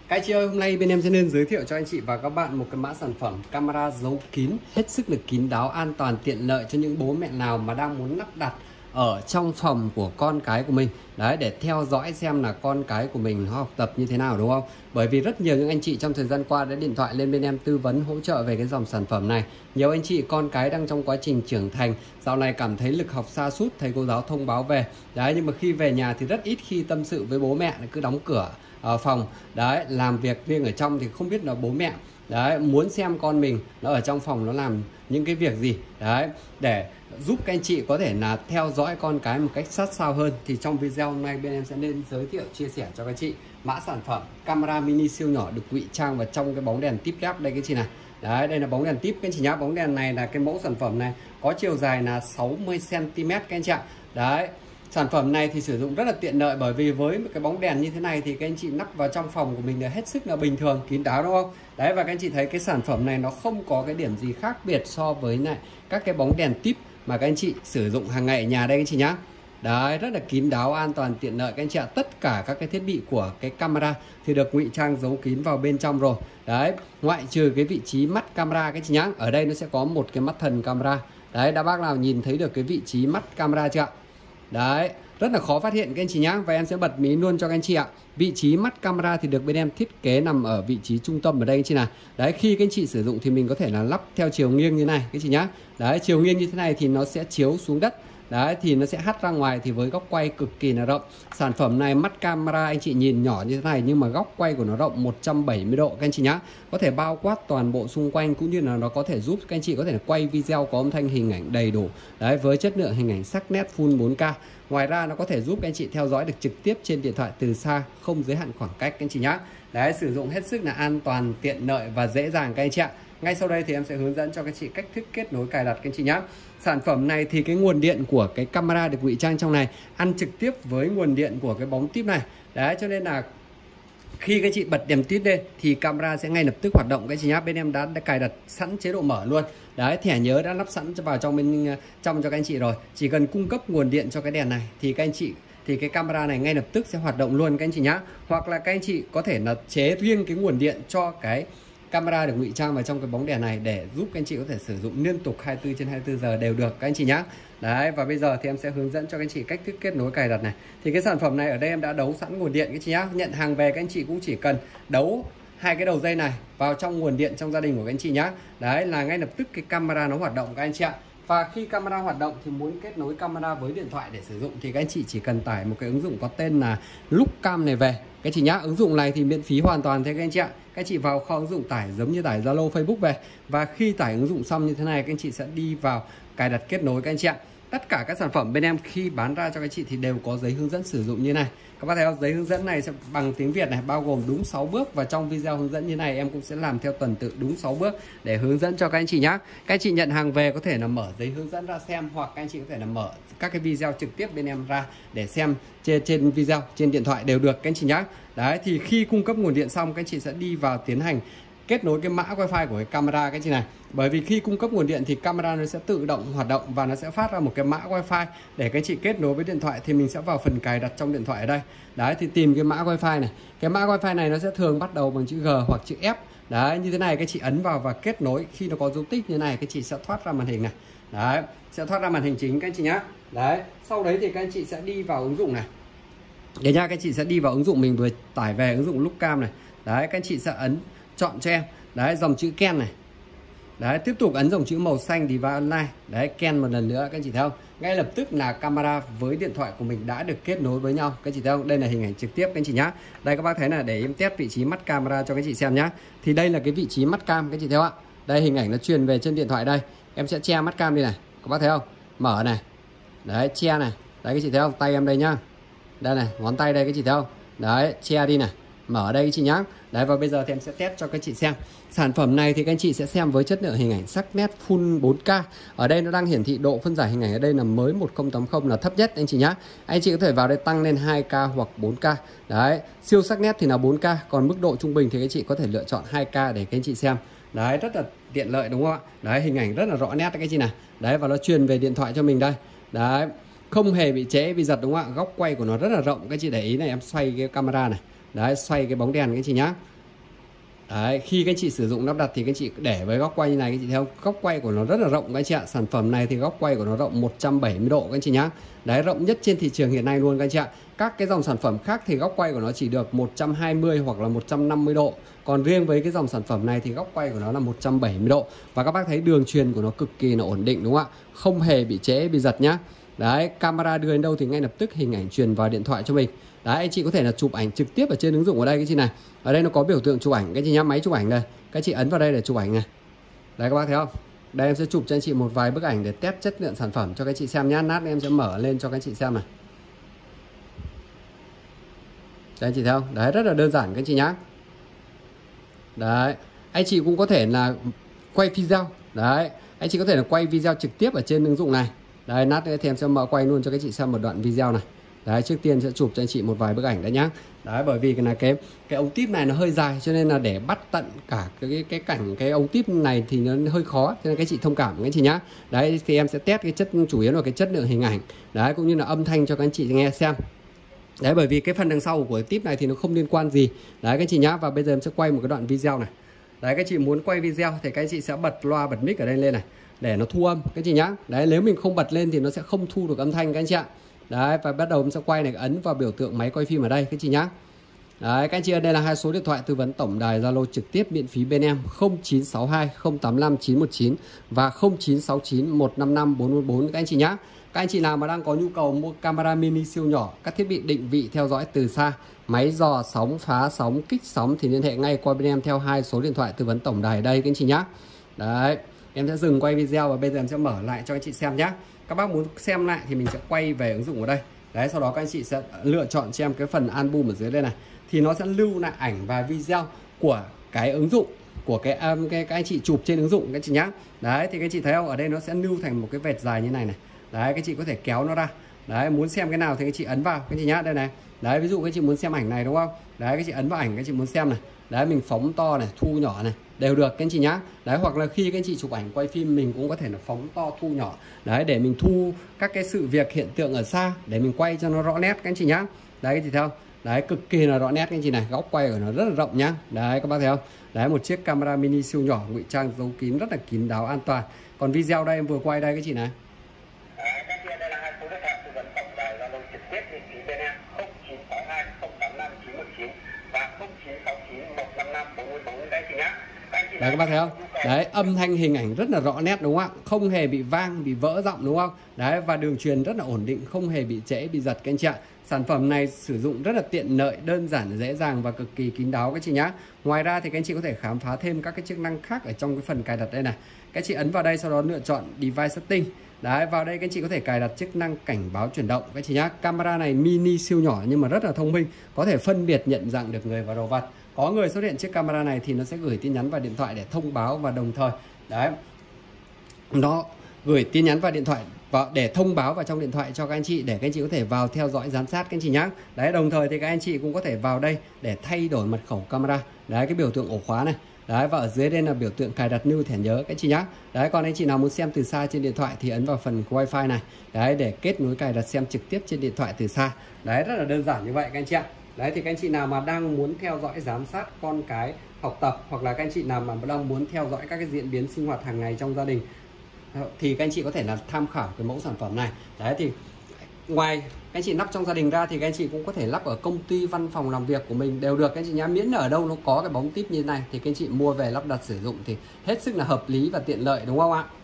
Các chị ơi, hôm nay bên em sẽ nên giới thiệu cho anh chị và các bạn một cái mã sản phẩm camera giấu kín hết sức là kín đáo, an toàn, tiện lợi cho những bố mẹ nào mà đang muốn lắp đặt ở trong phòng của con cái của mình. Đấy, để theo dõi xem là con cái của mình nó học tập như thế nào, đúng không? Bởi vì rất nhiều những anh chị trong thời gian qua đã điện thoại lên bên em tư vấn hỗ trợ về cái dòng sản phẩm này. Nhiều anh chị con cái đang trong quá trình trưởng thành, dạo này cảm thấy lực học sa sút, thầy cô giáo thông báo về. Đấy, nhưng mà khi về nhà thì rất ít khi tâm sự với bố mẹ, cứ đóng cửa ở phòng. Đấy, làm việc riêng ở trong thì không biết là bố mẹ đấy muốn xem con mình nó ở trong phòng nó làm những cái việc gì. Đấy, để giúp các anh chị có thể là theo dõi con cái một cách sát sao hơn, thì trong video hôm nay bên em sẽ nên giới thiệu chia sẻ cho các chị mã sản phẩm camera mini siêu nhỏ được ngụy trang vào trong cái bóng đèn tip ghép đây các chị này. Đấy, đây là bóng đèn tip các anh chị nhá. Bóng đèn này là cái mẫu sản phẩm này có chiều dài là 60 cm các anh chị ạ. Đấy, sản phẩm này thì sử dụng rất là tiện lợi, bởi vì với một cái bóng đèn như thế này thì các anh chị lắp vào trong phòng của mình là hết sức là bình thường, kín đáo, đúng không? Đấy, và các anh chị thấy cái sản phẩm này nó không có cái điểm gì khác biệt so với lại các cái bóng đèn tip mà các anh chị sử dụng hàng ngày ở nhà đây các anh chị nhá. Đấy, rất là kín đáo, an toàn, tiện lợi các anh chị ạ. Tất cả các cái thiết bị của cái camera thì được ngụy trang giấu kín vào bên trong rồi. Đấy, ngoại trừ cái vị trí mắt camera các anh chị nhá. Ở đây nó sẽ có một cái mắt thần camera. Đấy, đã bác nào nhìn thấy được cái vị trí mắt camera chưa ạ? Đấy, rất là khó phát hiện các anh chị nhá. Và em sẽ bật mí luôn cho các anh chị ạ. Vị trí mắt camera thì được bên em thiết kế nằm ở vị trí trung tâm ở đây anh chị này. Đấy, khi các anh chị sử dụng thì mình có thể là lắp theo chiều nghiêng như này các anh chị nhá. Đấy, chiều nghiêng như thế này thì nó sẽ chiếu xuống đất. Đấy, thì nó sẽ hắt ra ngoài thì với góc quay cực kỳ là rộng. Sản phẩm này mắt camera anh chị nhìn nhỏ như thế này nhưng mà góc quay của nó rộng 170 độ các anh chị nhá. Có thể bao quát toàn bộ xung quanh, cũng như là nó có thể giúp các anh chị có thể quay video có âm thanh hình ảnh đầy đủ. Đấy, với chất lượng hình ảnh sắc nét full 4K. Ngoài ra nó có thể giúp các anh chị theo dõi được trực tiếp trên điện thoại từ xa, không giới hạn khoảng cách các anh chị nhá. Đấy, sử dụng hết sức là an toàn, tiện lợi và dễ dàng các anh chị ạ. Ngay sau đây thì em sẽ hướng dẫn cho các chị cách thức kết nối cài đặt các anh chị nhé. Sản phẩm này thì cái nguồn điện của cái camera được ngụy trang trong này ăn trực tiếp với nguồn điện của cái bóng tip này. Đấy, cho nên là khi các chị bật đèn tip lên thì camera sẽ ngay lập tức hoạt động các chị nhé. Bên em đã cài đặt sẵn chế độ mở luôn. Đấy, thẻ nhớ đã lắp sẵn vào trong cho các anh chị rồi. Chỉ cần cung cấp nguồn điện cho cái đèn này thì các anh chị thì cái camera này ngay lập tức sẽ hoạt động luôn các anh chị nhá. Hoặc là các anh chị có thể là chế riêng cái nguồn điện cho cái camera được ngụy trang vào trong cái bóng đèn này để giúp các anh chị có thể sử dụng liên tục 24/24 giờ đều được các anh chị nhá. Đấy, và bây giờ thì em sẽ hướng dẫn cho các anh chị cách thức kết nối cài đặt này. Thì cái sản phẩm này ở đây em đã đấu sẵn nguồn điện các chị nhá. Nhận hàng về các anh chị cũng chỉ cần đấu hai cái đầu dây này vào trong nguồn điện trong gia đình của các anh chị nhá. Đấy, là ngay lập tức cái camera nó hoạt động các anh chị ạ. Và khi camera hoạt động thì muốn kết nối camera với điện thoại để sử dụng thì các anh chị chỉ cần tải một cái ứng dụng có tên là Lookcam này về các chị nhá. Ứng dụng này thì miễn phí hoàn toàn thế các anh chị ạ. Các chị vào kho ứng dụng tải giống như tải Zalo, Facebook về. Và khi tải ứng dụng xong như thế này, các anh chị sẽ đi vào cài đặt kết nối các anh chị ạ. Tất cả các sản phẩm bên em khi bán ra cho các chị thì đều có giấy hướng dẫn sử dụng như này. Các bác thấy không? Giấy hướng dẫn này sẽ bằng tiếng Việt này, bao gồm đúng 6 bước. Và trong video hướng dẫn như này em cũng sẽ làm theo tuần tự đúng 6 bước để hướng dẫn cho các anh chị nhá. Các anh chị nhận hàng về có thể là mở giấy hướng dẫn ra xem, hoặc các anh chị có thể là mở các cái video trực tiếp bên em ra để xem trên video, trên điện thoại đều được các anh chị nhá. Đấy, thì khi cung cấp nguồn điện xong các anh chị sẽ đi vào tiến hành kết nối cái mã wifi của cái camera cái chị này. Bởi vì khi cung cấp nguồn điện thì camera nó sẽ tự động hoạt động và nó sẽ phát ra một cái mã wifi để các chị kết nối với điện thoại. Thì mình sẽ vào phần cài đặt trong điện thoại ở đây. Đấy, thì tìm cái mã wifi này. Cái mã wifi này nó sẽ thường bắt đầu bằng chữ G hoặc chữ F. Đấy, như thế này các chị ấn vào và kết nối. Khi nó có dấu tích như này các chị sẽ thoát ra màn hình này. Đấy, sẽ thoát ra màn hình chính các anh chị nhá. Đấy, sau đấy thì các anh chị sẽ đi vào ứng dụng này. Đấy nha, các anh chị sẽ đi vào ứng dụng mình vừa tải về, ứng dụng Lookcam này. Đấy, các anh chị sẽ ấn chọn cho em. Đấy, dòng chữ Ken này. Đấy, tiếp tục ấn dòng chữ màu xanh thì vào online. Đấy, Ken một lần nữa các anh chị thấy không? Ngay lập tức là camera với điện thoại của mình đã được kết nối với nhau. Các anh chị thấy không? Đây là hình ảnh trực tiếp các anh chị nhá. Đây các bác thấy là để em test vị trí mắt camera cho các anh chị xem nhá. Thì đây là cái vị trí mắt cam các anh chị thấy không ạ? Đây hình ảnh nó truyền về trên điện thoại đây. Em sẽ che mắt cam đi này. Các bác thấy không? Mở này. Đấy, che này. Đấy các chị thấy không? Tay em đây nhá. Đây này, ngón tay đây các chị thấy không? Đấy, che đi này. Mở đây các chị nhá. Đấy, và bây giờ thì em sẽ test cho các chị xem. Sản phẩm này thì các anh chị sẽ xem với chất lượng hình ảnh sắc nét full 4K. Ở đây nó đang hiển thị độ phân giải hình ảnh ở đây là mới 1080 là thấp nhất anh chị nhá. Anh chị có thể vào đây tăng lên 2K hoặc 4K. Đấy, siêu sắc nét thì là 4K, còn mức độ trung bình thì các chị có thể lựa chọn 2K để các anh chị xem. Đấy, rất là tiện lợi đúng không ạ? Đấy, hình ảnh rất là rõ nét các anh chị này. Đấy, và nó truyền về điện thoại cho mình đây. Đấy, không hề bị trễ bị giật đúng không ạ? Góc quay của nó rất là rộng, các chị để ý này, em xoay cái camera này. Đấy, xoay cái bóng đèn các chị nhá. Đấy, khi các anh chị sử dụng lắp đặt thì các anh chị để với góc quay như này, các anh chị theo góc quay của nó rất là rộng các anh chị ạ. Sản phẩm này thì góc quay của nó rộng 170 độ các anh chị nhá. Đấy, rộng nhất trên thị trường hiện nay luôn các anh chị ạ. Các cái dòng sản phẩm khác thì góc quay của nó chỉ được 120 hoặc là 150 độ. Còn riêng với cái dòng sản phẩm này thì góc quay của nó là 170 độ. Và các bác thấy đường truyền của nó cực kỳ là ổn định đúng không ạ? Không hề bị trễ, bị giật nhá. Đấy, camera đưa đến đâu thì ngay lập tức hình ảnh truyền vào điện thoại cho mình. Đấy, anh chị có thể là chụp ảnh trực tiếp ở trên ứng dụng ở đây cái chị này. Ở đây nó có biểu tượng chụp ảnh cái chị nhá, máy chụp ảnh đây. Các chị ấn vào đây để chụp ảnh này. Đấy các bác thấy không? Đây em sẽ chụp cho anh chị một vài bức ảnh để test chất lượng sản phẩm cho các chị xem nhá. Nát em sẽ mở lên cho các chị xem này. Đấy anh chị thấy không? Đấy, rất là đơn giản các chị nhá. Đấy, anh chị cũng có thể là quay video. Đấy, anh chị có thể là quay video trực tiếp ở trên ứng dụng này. Đây, nát thì em sẽ mở quay luôn cho các chị xem một đoạn video này. Đấy, trước tiên sẽ chụp cho anh chị một vài bức ảnh đấy nhá. Đấy, bởi vì cái ống típ này nó hơi dài cho nên là để bắt tận cả cái cảnh cái ống típ này thì nó hơi khó, cho nên các chị thông cảm các anh chị nhá. Đấy thì em sẽ test cái chủ yếu là cái chất lượng hình ảnh. Đấy, cũng như là âm thanh cho các anh chị nghe xem. Đấy, bởi vì cái phần đằng sau của cái típ này thì nó không liên quan gì. Đấy các anh chị nhá, và bây giờ em sẽ quay một cái đoạn video này. Đấy, các anh chị muốn quay video thì các anh chị sẽ bật loa bật mic ở đây lên này để nó thu âm các anh chị nhá. Đấy, nếu mình không bật lên thì nó sẽ không thu được âm thanh các anh chị ạ. Đấy, và bắt đầu em sẽ quay này, ấn vào biểu tượng máy quay phim ở đây các chị nhá. Đấy, các anh chị ơi, đây là hai số điện thoại tư vấn tổng đài Zalo trực tiếp miễn phí bên em 0962 085 919 và 0969 155 444 các anh chị nhá. Các anh chị nào mà đang có nhu cầu mua camera mini siêu nhỏ, các thiết bị định vị theo dõi từ xa, máy dò sóng, phá sóng, kích sóng thì liên hệ ngay qua bên em theo hai số điện thoại tư vấn tổng đài ở đây các anh chị nhá. Đấy, em sẽ dừng quay video và bây giờ em sẽ mở lại cho anh chị xem nhá. Các bác muốn xem lại thì mình sẽ quay về ứng dụng ở đây. Đấy, sau đó các anh chị sẽ lựa chọn cho em cái phần album ở dưới đây này. Thì nó sẽ lưu lại ảnh và video của cái ứng dụng, của cái các anh chị chụp trên ứng dụng các chị nhá. Đấy, thì các anh chị thấy không? Ở đây nó sẽ lưu thành một cái vệt dài như này này. Đấy, các chị có thể kéo nó ra. Đấy, muốn xem cái nào thì các chị ấn vào các chị nhá. Đây này. Đấy, ví dụ các chị muốn xem ảnh này đúng không? Đấy, các chị ấn vào ảnh các chị muốn xem này. Đấy, mình phóng to này, thu nhỏ này, đều được các anh chị nhá. Đấy, hoặc là khi các anh chị chụp ảnh quay phim mình cũng có thể là phóng to thu nhỏ. Đấy, để mình thu các cái sự việc hiện tượng ở xa để mình quay cho nó rõ nét các anh chị nhá. Đấy, các chị thấy không? Đấy, cực kỳ là rõ nét các anh chị này, góc quay của nó rất là rộng nhá. Đấy, các bác thấy không? Đấy, một chiếc camera mini siêu nhỏ ngụy trang giấu kín rất là kín đáo an toàn. Còn video đây em vừa quay đây các chị này. Đây là hai số điện thoại tư vấn tổng đài Zalo trực tiếp miễn phí bên em 0962 085 919 và 0969 155 444 đấy chị nhá. Đấy các bác thấy không? Đấy, âm thanh hình ảnh rất là rõ nét đúng không ạ? Không hề bị vang, bị vỡ giọng đúng không? Đấy, và đường truyền rất là ổn định, không hề bị trễ, bị giật các anh chị ạ. Sản phẩm này sử dụng rất là tiện lợi, đơn giản, dễ dàng và cực kỳ kín đáo các chị nhá. Ngoài ra thì các anh chị có thể khám phá thêm các cái chức năng khác ở trong cái phần cài đặt đây này. Các chị ấn vào đây sau đó lựa chọn device setting. Đấy, vào đây các anh chị có thể cài đặt chức năng cảnh báo chuyển động các chị nhá. Camera này mini siêu nhỏ nhưng mà rất là thông minh, có thể phân biệt nhận dạng được người và đồ vật. Có người xuất hiện chiếc camera này thì nó sẽ gửi tin nhắn vào điện thoại để thông báo, và đồng thời đấy, nó gửi tin nhắn vào điện thoại và để thông báo vào trong điện thoại cho các anh chị, để các anh chị có thể vào theo dõi giám sát các anh chị nhá. Đấy, đồng thời thì các anh chị cũng có thể vào đây để thay đổi mật khẩu camera. Đấy, cái biểu tượng ổ khóa này. Đấy, và ở dưới đây là biểu tượng cài đặt lưu thẻ nhớ các anh chị nhá. Đấy, còn anh chị nào muốn xem từ xa trên điện thoại thì ấn vào phần wifi này. Đấy, để kết nối cài đặt xem trực tiếp trên điện thoại từ xa. Đấy, rất là đơn giản như vậy các anh chị ạ. Đấy, thì các anh chị nào mà đang muốn theo dõi giám sát con cái học tập, hoặc là các anh chị nào mà đang muốn theo dõi các cái diễn biến sinh hoạt hàng ngày trong gia đình thì các anh chị có thể là tham khảo cái mẫu sản phẩm này. Đấy, thì ngoài các anh chị lắp trong gia đình ra thì các anh chị cũng có thể lắp ở công ty, văn phòng làm việc của mình đều được các anh chị nhá. Miễn là ở đâu nó có cái bóng tip như thế này thì các anh chị mua về lắp đặt sử dụng thì hết sức là hợp lý và tiện lợi đúng không ạ?